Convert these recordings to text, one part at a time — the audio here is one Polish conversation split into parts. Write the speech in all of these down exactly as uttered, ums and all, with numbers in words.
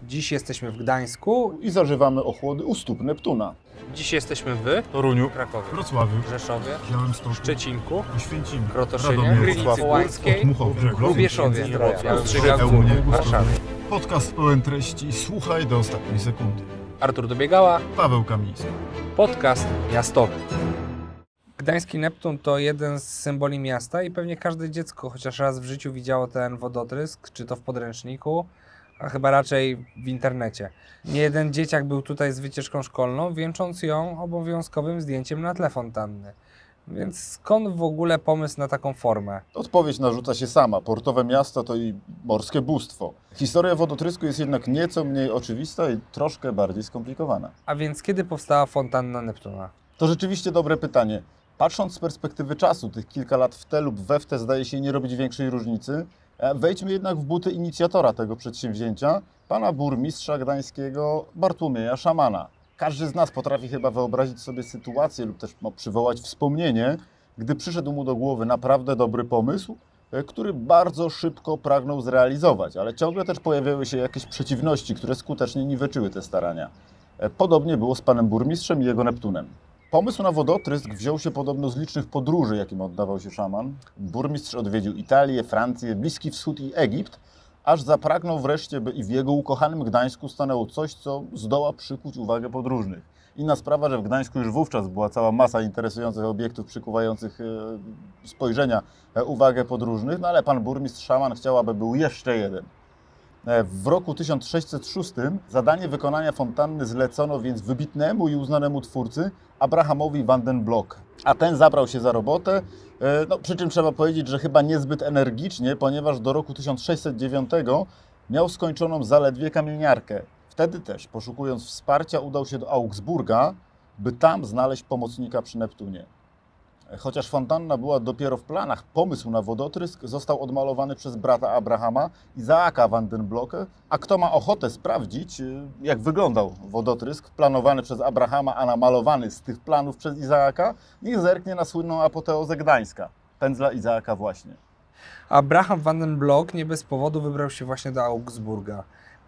Dziś jesteśmy w Gdańsku i zażywamy ochłody u stóp Neptuna. Dziś jesteśmy w Toruniu, Krakowie, Wrocławiu, Rzeszowie, Białymstoku, Szczecinku, Oświęcimiu, Krotoszynie, Radomiu, Krynicy Wrocławiu, Połańskiej, Otmuchowie, Żeglowcu, Lubieszowie, Wrocławiu, Białymstoku, Ełnie, Warszawie. Podcast pełen treści. Słuchaj do ostatniej sekundy. Artur Dobiegała, Paweł Kamiński. podcast miastowy. Gdański Neptun to jeden z symboli miasta i pewnie każde dziecko chociaż raz w życiu widziało ten wodotrysk, czy to w podręczniku, a chyba raczej w internecie. Nie jeden dzieciak był tutaj z wycieczką szkolną, wieńcząc ją obowiązkowym zdjęciem na tle fontanny. Więc skąd w ogóle pomysł na taką formę? Odpowiedź narzuca się sama. Portowe miasto to i morskie bóstwo. Historia wodotrysku jest jednak nieco mniej oczywista i troszkę bardziej skomplikowana. A więc kiedy powstała fontanna Neptuna? To rzeczywiście dobre pytanie. Patrząc z perspektywy czasu, tych kilka lat w te lub we w te zdaje się nie robić większej różnicy, wejdźmy jednak w buty inicjatora tego przedsięwzięcia, pana burmistrza gdańskiego Bartłomieja Szamana. Każdy z nas potrafi chyba wyobrazić sobie sytuację lub też no, przywołać wspomnienie, gdy przyszedł mu do głowy naprawdę dobry pomysł, który bardzo szybko pragnął zrealizować, ale ciągle też pojawiały się jakieś przeciwności, które skutecznie niweczyły te starania. Podobnie było z panem burmistrzem i jego Neptunem. Pomysł na wodotrysk wziął się podobno z licznych podróży, jakim oddawał się szaman. Burmistrz odwiedził Italię, Francję, Bliski Wschód i Egipt, aż zapragnął wreszcie, by i w jego ukochanym Gdańsku stanęło coś, co zdoła przykuć uwagę podróżnych. Inna sprawa, że w Gdańsku już wówczas była cała masa interesujących obiektów przykuwających e, spojrzenia, e, uwagę podróżnych, no ale pan burmistrz szaman chciał, aby był jeszcze jeden. W roku tysiąc sześćset szóstym zadanie wykonania fontanny zlecono więc wybitnemu i uznanemu twórcy Abrahamowi van den Blok. A ten zabrał się za robotę, no, przy czym trzeba powiedzieć, że chyba niezbyt energicznie, ponieważ do roku tysiąc sześćset dziewiątego miał skończoną zaledwie kamieniarkę. Wtedy też, poszukując wsparcia, udał się do Augsburga, by tam znaleźć pomocnika przy Neptunie. Chociaż fontanna była dopiero w planach, pomysł na wodotrysk został odmalowany przez brata Abrahama, Izaaka van den Blocke, a kto ma ochotę sprawdzić, jak wyglądał wodotrysk planowany przez Abrahama, a namalowany z tych planów przez Izaaka, niech zerknie na słynną apoteozę Gdańska, pędzla Izaaka właśnie. Abraham van den Blok nie bez powodu wybrał się właśnie do Augsburga.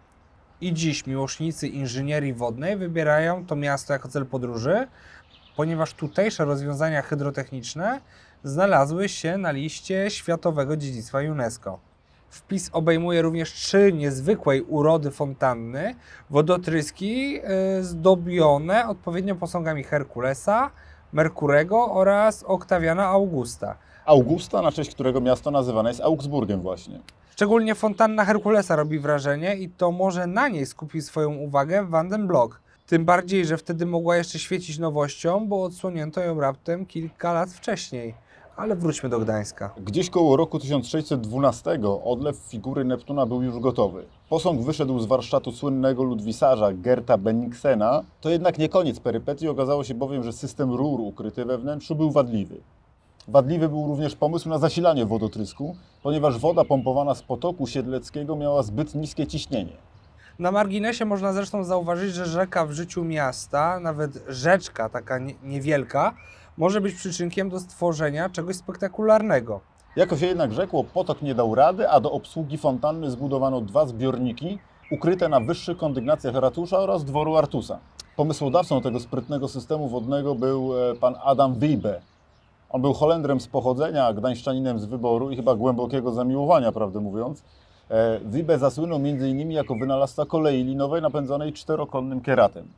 I dziś miłośnicy inżynierii wodnej wybierają to miasto jako cel podróży, ponieważ tutejsze rozwiązania hydrotechniczne znalazły się na liście Światowego Dziedzictwa UNESCO. Wpis obejmuje również trzy niezwykłej urody fontanny, wodotryski zdobione odpowiednio posągami Herkulesa, Merkurego oraz Oktawiana Augusta. Augusta, na cześć którego miasto nazywane jest Augsburgiem właśnie. Szczególnie fontanna Herkulesa robi wrażenie i to może na niej skupił swoją uwagę Van den Blok. Tym bardziej, że wtedy mogła jeszcze świecić nowością, bo odsłonięto ją raptem kilka lat wcześniej. Ale wróćmy do Gdańska. Gdzieś koło roku tysiąc sześćset dwunastego odlew figury Neptuna był już gotowy. Posąg wyszedł z warsztatu słynnego ludwisarza Gerta Bennigsena. To jednak nie koniec perypetii, okazało się bowiem, że system rur ukryty we wnętrzu był wadliwy. Wadliwy był również pomysł na zasilanie wodotrysku, ponieważ woda pompowana z potoku siedleckiego miała zbyt niskie ciśnienie. Na marginesie można zresztą zauważyć, że rzeka w życiu miasta, nawet rzeczka taka niewielka, może być przyczynkiem do stworzenia czegoś spektakularnego. Jako się jednak rzekło, potok nie dał rady, a do obsługi fontanny zbudowano dwa zbiorniki ukryte na wyższych kondygnacjach ratusza oraz dworu Artusa. Pomysłodawcą tego sprytnego systemu wodnego był pan Adam Wiebe. On był Holendrem z pochodzenia, gdańszczaninem z wyboru i chyba głębokiego zamiłowania, prawdę mówiąc. Wiebe zasłynął między innymi jako wynalazca kolei linowej napędzanej czterokonnym kieratem.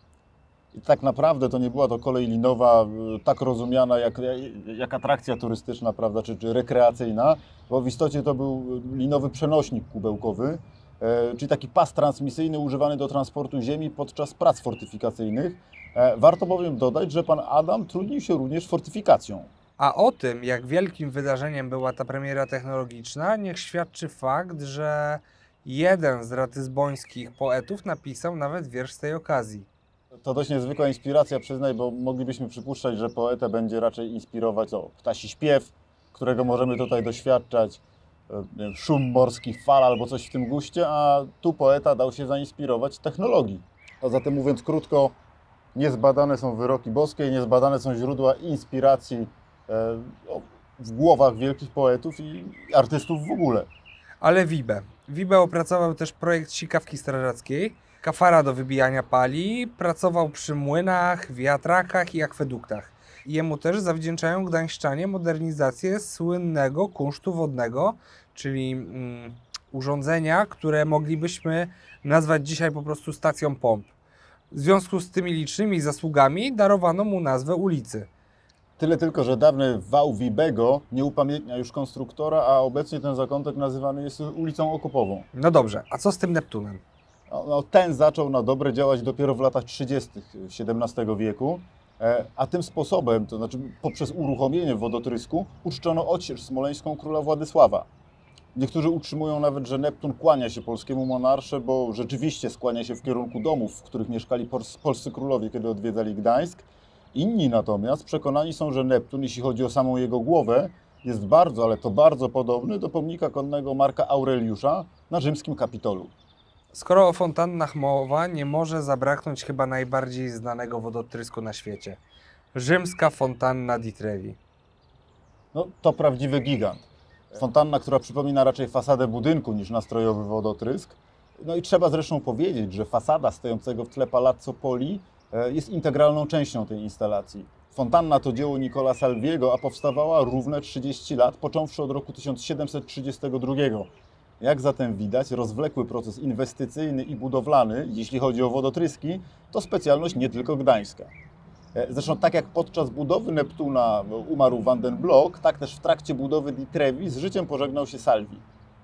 I tak naprawdę to nie była to kolej linowa tak rozumiana jak, jak atrakcja turystyczna, prawda, czy, czy rekreacyjna, bo w istocie to był linowy przenośnik kubełkowy, e, czyli taki pas transmisyjny używany do transportu ziemi podczas prac fortyfikacyjnych. E, warto bowiem dodać, że pan Adam trudnił się również fortyfikacją. A o tym, jak wielkim wydarzeniem była ta premiera technologiczna, niech świadczy fakt, że jeden z ratyzbońskich poetów napisał nawet wiersz z tej okazji. To dość niezwykła inspiracja, przyznaj, bo moglibyśmy przypuszczać, że poetę będzie raczej inspirować o ptasi śpiew, którego możemy tutaj doświadczać, wiem, szum morskich fal albo coś w tym guście, a tu poeta dał się zainspirować technologii. A zatem mówiąc krótko, niezbadane są wyroki boskie, niezbadane są źródła inspiracji w głowach wielkich poetów i artystów w ogóle. Ale Wibe. Wibe opracował też projekt sikawki strażackiej, kafara do wybijania pali, pracował przy młynach, wiatrakach i akweduktach. Jemu też zawdzięczają gdańszczanie modernizację słynnego kunsztu wodnego, czyli mm, urządzenia, które moglibyśmy nazwać dzisiaj po prostu stacją pomp. W związku z tymi licznymi zasługami darowano mu nazwę ulicy. Tyle tylko, że dawny wał Wibego nie upamiętnia już konstruktora, a obecnie ten zakątek nazywany jest ulicą Okopową. No dobrze, a co z tym Neptunem? No, no, ten zaczął na dobre działać dopiero w latach trzydziestych siedemnastego wieku, e, a tym sposobem, to znaczy poprzez uruchomienie wodotrysku, uczczono odsiecz smoleńską króla Władysława. Niektórzy utrzymują nawet, że Neptun kłania się polskiemu monarsze, bo rzeczywiście skłania się w kierunku domów, w których mieszkali pols- polscy królowie, kiedy odwiedzali Gdańsk. Inni natomiast przekonani są, że Neptun, jeśli chodzi o samą jego głowę, jest bardzo, ale to bardzo podobny do pomnika konnego Marka Aureliusza na rzymskim Kapitolu. Skoro o fontannach mowa, nie może zabraknąć chyba najbardziej znanego wodotrysku na świecie. Rzymska fontanna di Trevi. No, to prawdziwy gigant. Fontanna, która przypomina raczej fasadę budynku niż nastrojowy wodotrysk. No i trzeba zresztą powiedzieć, że fasada stojącego w tle Palazzo Poli jest integralną częścią tej instalacji. Fontanna to dzieło Nicola Salviego, a powstawała równe trzydzieści lat, począwszy od roku tysiąc siedemset trzydziestego drugiego. Jak zatem widać, rozwlekły proces inwestycyjny i budowlany, jeśli chodzi o wodotryski, to specjalność nie tylko gdańska. Zresztą tak jak podczas budowy Neptuna umarł Van den Blok, tak też w trakcie budowy Di Trevi z życiem pożegnał się Salvi.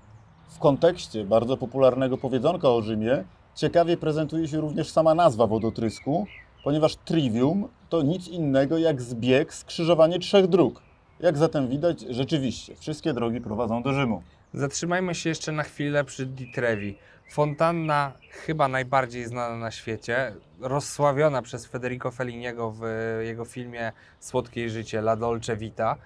W kontekście bardzo popularnego powiedzonka o Rzymie ciekawie prezentuje się również sama nazwa wodotrysku, ponieważ trivium to nic innego jak zbieg, skrzyżowanie trzech dróg. Jak zatem widać, rzeczywiście wszystkie drogi prowadzą do Rzymu. Zatrzymajmy się jeszcze na chwilę przy Di Trevi. Fontanna chyba najbardziej znana na świecie, rozsławiona przez Federico Felliniego w jego filmie Słodkie życie, La Dolce Vita.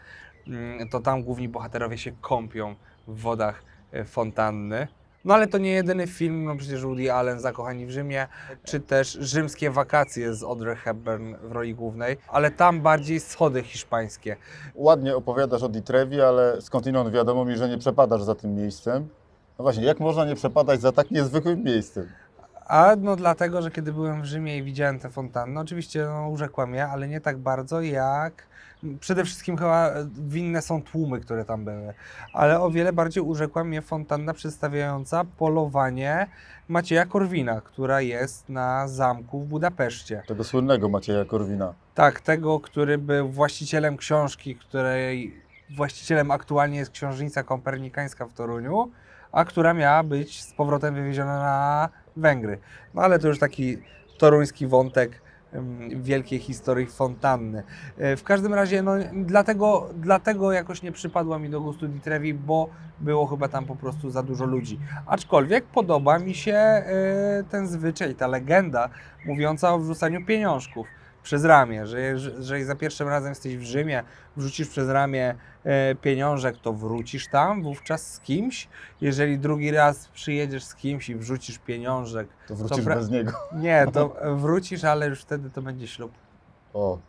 To tam główni bohaterowie się kąpią w wodach fontanny. No ale to nie jedyny film, no przecież Woody Allen, Zakochani w Rzymie, czy też Rzymskie wakacje z Audrey Hepburn w roli głównej, ale tam bardziej schody hiszpańskie. Ładnie opowiadasz o Di Trevi, ale skądinąd wiadomo mi, że nie przepadasz za tym miejscem. No właśnie, jak można nie przepadać za tak niezwykłym miejscem? A no dlatego, że kiedy byłem w Rzymie i widziałem tę fontannę, oczywiście no, urzekła mnie, ale nie tak bardzo jak... Przede wszystkim chyba winne są tłumy, które tam były, ale o wiele bardziej urzekła mnie fontanna przedstawiająca polowanie Macieja Korwina, która jest na zamku w Budapeszcie. Tego słynnego Macieja Korwina. Tak, tego, który był właścicielem książki, której właścicielem aktualnie jest Książnica Kopernikańska w Toruniu, a która miała być z powrotem wywieziona na Węgry. No ale to już taki toruński wątek wielkiej historii fontanny. W każdym razie, no, dlatego, dlatego jakoś nie przypadła mi do gustu Di Trevi, bo było chyba tam po prostu za dużo ludzi. Aczkolwiek podoba mi się ten zwyczaj, ta legenda mówiąca o wrzucaniu pieniążków przez ramię, że jeżeli za pierwszym razem jesteś w Rzymie, wrzucisz przez ramię e, pieniążek, to wrócisz tam wówczas z kimś. Jeżeli drugi raz przyjedziesz z kimś i wrzucisz pieniążek, To wrócisz to bez niego. Nie, to wrócisz, ale już wtedy to będzie ślub. O.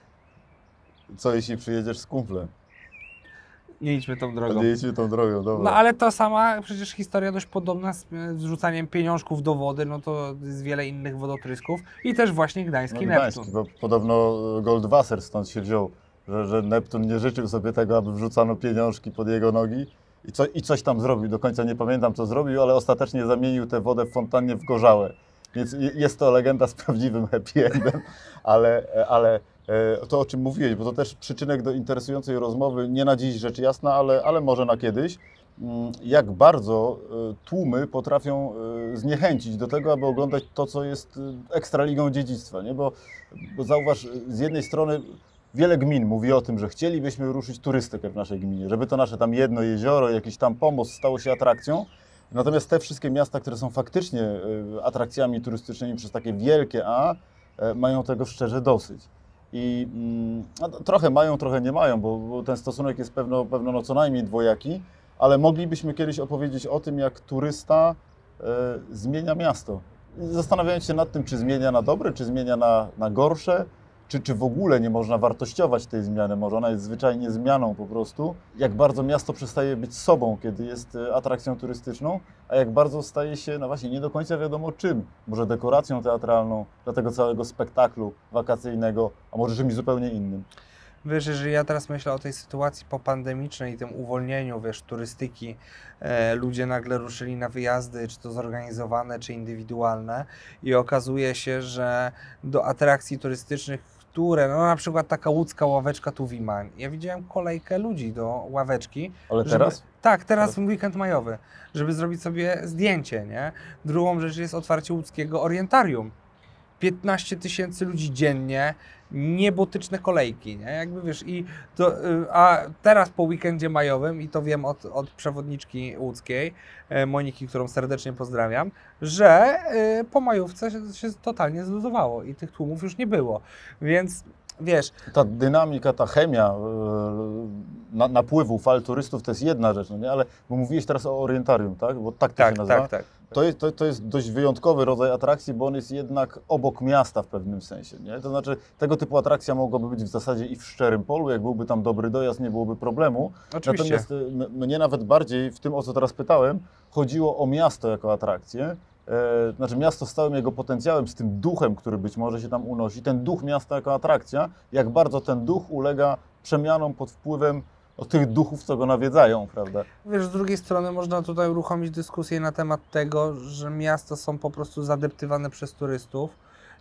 Co jeśli przyjedziesz z kumplem? Nie idźmy tą drogą. To nie idźmy tą drogą, dobra. No ale to sama przecież historia dość podobna z wrzucaniem pieniążków do wody, no to jest wiele innych wodotrysków i też właśnie gdański no, Neptun. Gdański, bo podobno Goldwasser stąd się wziął, że, że Neptun nie życzył sobie tego, aby wrzucano pieniążki pod jego nogi i, co, i coś tam zrobił. Do końca nie pamiętam, co zrobił, ale ostatecznie zamienił tę wodę w fontannie w gorzałe. Więc jest to legenda z prawdziwym happy endem, ale, ale to, o czym mówiłeś, bo to też przyczynek do interesującej rozmowy, nie na dziś rzecz jasna, ale, ale może na kiedyś, jak bardzo tłumy potrafią zniechęcić do tego, aby oglądać to, co jest ekstraligą dziedzictwa, nie? Bo, bo zauważ, z jednej strony wiele gmin mówi o tym, że chcielibyśmy ruszyć turystykę w naszej gminie, żeby to nasze tam jedno jezioro, jakiś tam pomost stało się atrakcją. Natomiast te wszystkie miasta, które są faktycznie atrakcjami turystycznymi przez takie wielkie A, mają tego szczerze dosyć. I no, trochę mają, trochę nie mają, bo, bo ten stosunek jest pewno, pewno no, co najmniej dwojaki, ale moglibyśmy kiedyś opowiedzieć o tym, jak turysta e, zmienia miasto. Zastanawiając się nad tym, czy zmienia na dobre, czy zmienia na, na gorsze, czy, czy w ogóle nie można wartościować tej zmiany, może ona jest zwyczajnie zmianą po prostu, jak bardzo miasto przestaje być sobą, kiedy jest atrakcją turystyczną, a jak bardzo staje się, no właśnie, nie do końca wiadomo czym, może dekoracją teatralną dla tego całego spektaklu wakacyjnego, a może czymś zupełnie innym. Wiesz, jeżeli ja teraz myślę o tej sytuacji popandemicznej i tym uwolnieniu, wiesz, turystyki, e, ludzie nagle ruszyli na wyjazdy, czy to zorganizowane, czy indywidualne i okazuje się, że do atrakcji turystycznych, które, no na przykład taka łódzka ławeczka Tuwima, ja widziałem kolejkę ludzi do ławeczki. Ale żeby, teraz? Tak, teraz w weekend majowy, żeby zrobić sobie zdjęcie, nie? Drugą rzecz jest otwarcie łódzkiego orientarium. piętnaście tysięcy ludzi dziennie, niebotyczne kolejki, nie? Jakby wiesz, i to, a teraz po weekendzie majowym, i to wiem od, od przewodniczki łódzkiej, Moniki, którą serdecznie pozdrawiam, że po majówce się, się totalnie zluzowało i tych tłumów już nie było, więc wiesz... Ta dynamika, ta chemia na, napływu fal turystów to jest jedna rzecz, no nie? Ale bo mówiłeś teraz o orientarium, tak? Bo tak to tak, się nazywa. tak, tak. To jest, to, to jest dość wyjątkowy rodzaj atrakcji, bo on jest jednak obok miasta w pewnym sensie, nie? To znaczy tego typu atrakcja mogłaby być w zasadzie i w szczerym polu, jak byłby tam dobry dojazd, nie byłoby problemu. Oczywiście. Natomiast m- mnie nawet bardziej w tym, o co teraz pytałem, chodziło o miasto jako atrakcję. E, znaczy miasto z całym jego potencjałem, z tym duchem, który być może się tam unosi, ten duch miasta jako atrakcja, jak bardzo ten duch ulega przemianom pod wpływem o tych duchów, co go nawiedzają, prawda? Wiesz, z drugiej strony można tutaj uruchomić dyskusję na temat tego, że miasta są po prostu zadeptywane przez turystów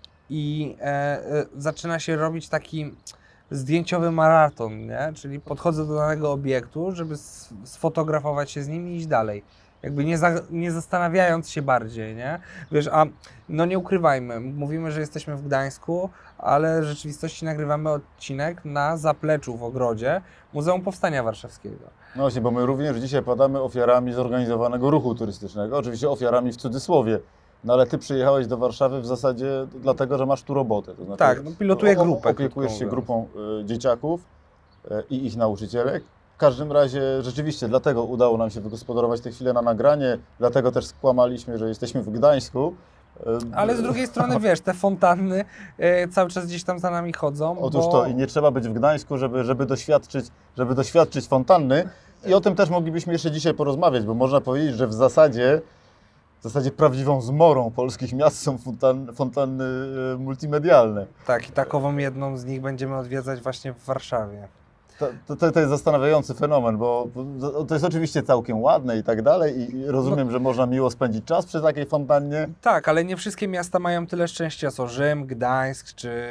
i e, e, zaczyna się robić taki zdjęciowy maraton, nie? Czyli podchodzę do danego obiektu, żeby sfotografować się z nim i iść dalej. Jakby nie, za, nie zastanawiając się bardziej, nie? Wiesz, a no nie ukrywajmy, mówimy, że jesteśmy w Gdańsku, ale w rzeczywistości nagrywamy odcinek na zapleczu w ogrodzie Muzeum Powstania Warszawskiego. No właśnie, bo my również dzisiaj padamy ofiarami zorganizowanego ruchu turystycznego, oczywiście ofiarami w cudzysłowie, no ale ty przyjechałeś do Warszawy w zasadzie dlatego, że masz tu robotę. To znaczy, Tak, no pilotuję o- o- grupę. Opiekujesz się krótko grupą y, dzieciaków y, i ich nauczycielek. W każdym razie rzeczywiście dlatego udało nam się wygospodarować tę chwilę na nagranie, dlatego też skłamaliśmy, że jesteśmy w Gdańsku. Y, Ale z drugiej strony, wiesz, te fontanny e, cały czas gdzieś tam za nami chodzą. Otóż bo... to i nie trzeba być w Gdańsku, żeby, żeby, doświadczyć, żeby doświadczyć fontanny. I o tym też moglibyśmy jeszcze dzisiaj porozmawiać, bo można powiedzieć, że w zasadzie, w zasadzie prawdziwą zmorą polskich miast są fontan, fontanny e, multimedialne. Tak, i takową jedną z nich będziemy odwiedzać właśnie w Warszawie. To, to, to jest zastanawiający fenomen, bo to jest oczywiście całkiem ładne i tak dalej i rozumiem, No. że można miło spędzić czas przy takiej fontannie. Tak, ale nie wszystkie miasta mają tyle szczęścia, co Rzym, Gdańsk, czy,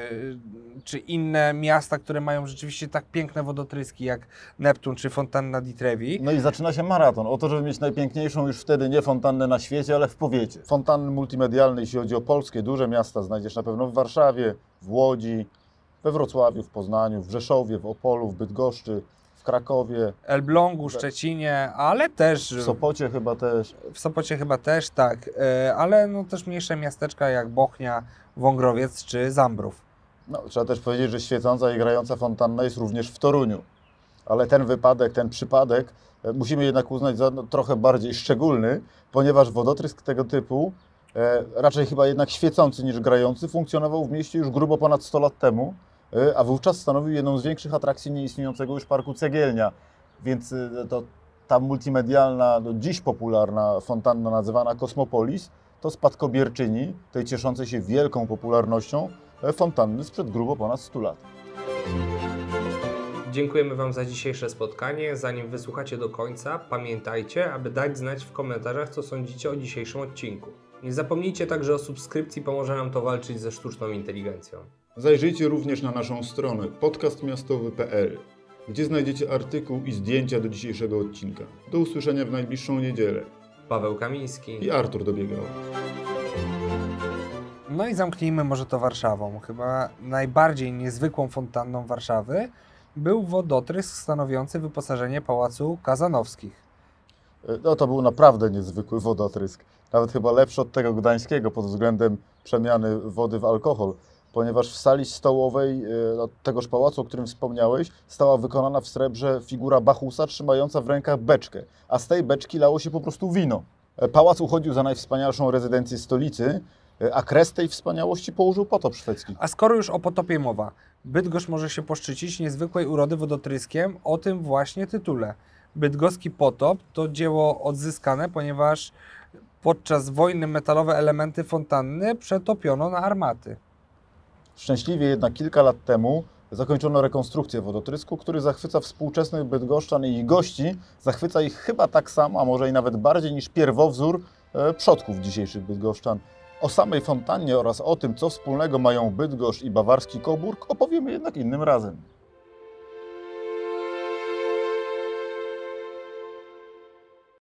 czy inne miasta, które mają rzeczywiście tak piękne wodotryski jak Neptun czy Fontanna di Trevi. No i zaczyna się maraton. O to, żeby mieć najpiękniejszą już wtedy nie fontannę na świecie, ale w powiecie. Fontanny multimedialne, jeśli chodzi o polskie duże miasta, znajdziesz na pewno w Warszawie, w Łodzi, we Wrocławiu, w Poznaniu, w Rzeszowie, w Opolu, w Bydgoszczy, w Krakowie, Elblągu, Szczecinie, ale też w Sopocie chyba też. w Sopocie chyba też, tak, e, ale no też mniejsze miasteczka jak Bochnia, Wągrowiec czy Zambrów. No, trzeba też powiedzieć, że świecąca i grająca fontanna jest również w Toruniu. Ale ten wypadek, ten przypadek e, musimy jednak uznać za no, trochę bardziej szczególny, ponieważ wodotrysk tego typu, e, raczej chyba jednak świecący niż grający, funkcjonował w mieście już grubo ponad sto lat temu, e, a wówczas stanowił jedną z większych atrakcji nieistniejącego już parku Cegielnia. Więc e, to ta multimedialna, no, dziś popularna fontanna nazywana Kosmopolis, to spadkobierczyni tej cieszącej się wielką popularnością e, fontanny sprzed grubo ponad stu lat. Dziękujemy Wam za dzisiejsze spotkanie. Zanim wysłuchacie do końca, pamiętajcie, aby dać znać w komentarzach, co sądzicie o dzisiejszym odcinku. Nie zapomnijcie także o subskrypcji, pomoże nam to walczyć ze sztuczną inteligencją. Zajrzyjcie również na naszą stronę podcast miastowy kropka p l, gdzie znajdziecie artykuł i zdjęcia do dzisiejszego odcinka. Do usłyszenia w najbliższą niedzielę. Paweł Kamiński. I Artur Dobiegał. No i zamknijmy może to Warszawą. Chyba najbardziej niezwykłą fontanną Warszawy był wodotrysk stanowiący wyposażenie Pałacu Kazanowskich. No to był naprawdę niezwykły wodotrysk. Nawet chyba lepszy od tego gdańskiego pod względem przemiany wody w alkohol, ponieważ w sali stołowej no, tegoż pałacu, o którym wspomniałeś, stała wykonana w srebrze figura Bachusa trzymająca w rękach beczkę, a z tej beczki lało się po prostu wino. Pałac uchodził za najwspanialszą rezydencję stolicy a kres tej wspaniałości położył potop szwedzki. A skoro już o potopie mowa, Bydgoszcz może się poszczycić niezwykłej urody wodotryskiem o tym właśnie tytule. Bydgoski potop to dzieło odzyskane, ponieważ podczas wojny metalowe elementy fontanny przetopiono na armaty. Szczęśliwie jednak kilka lat temu zakończono rekonstrukcję wodotrysku, który zachwyca współczesnych bydgoszczan i ich gości. Zachwyca ich chyba tak samo, a może i nawet bardziej niż pierwowzór e, przodków dzisiejszych bydgoszczan. O samej fontannie oraz o tym, co wspólnego mają Bydgoszcz i bawarski Coburg, opowiemy jednak innym razem.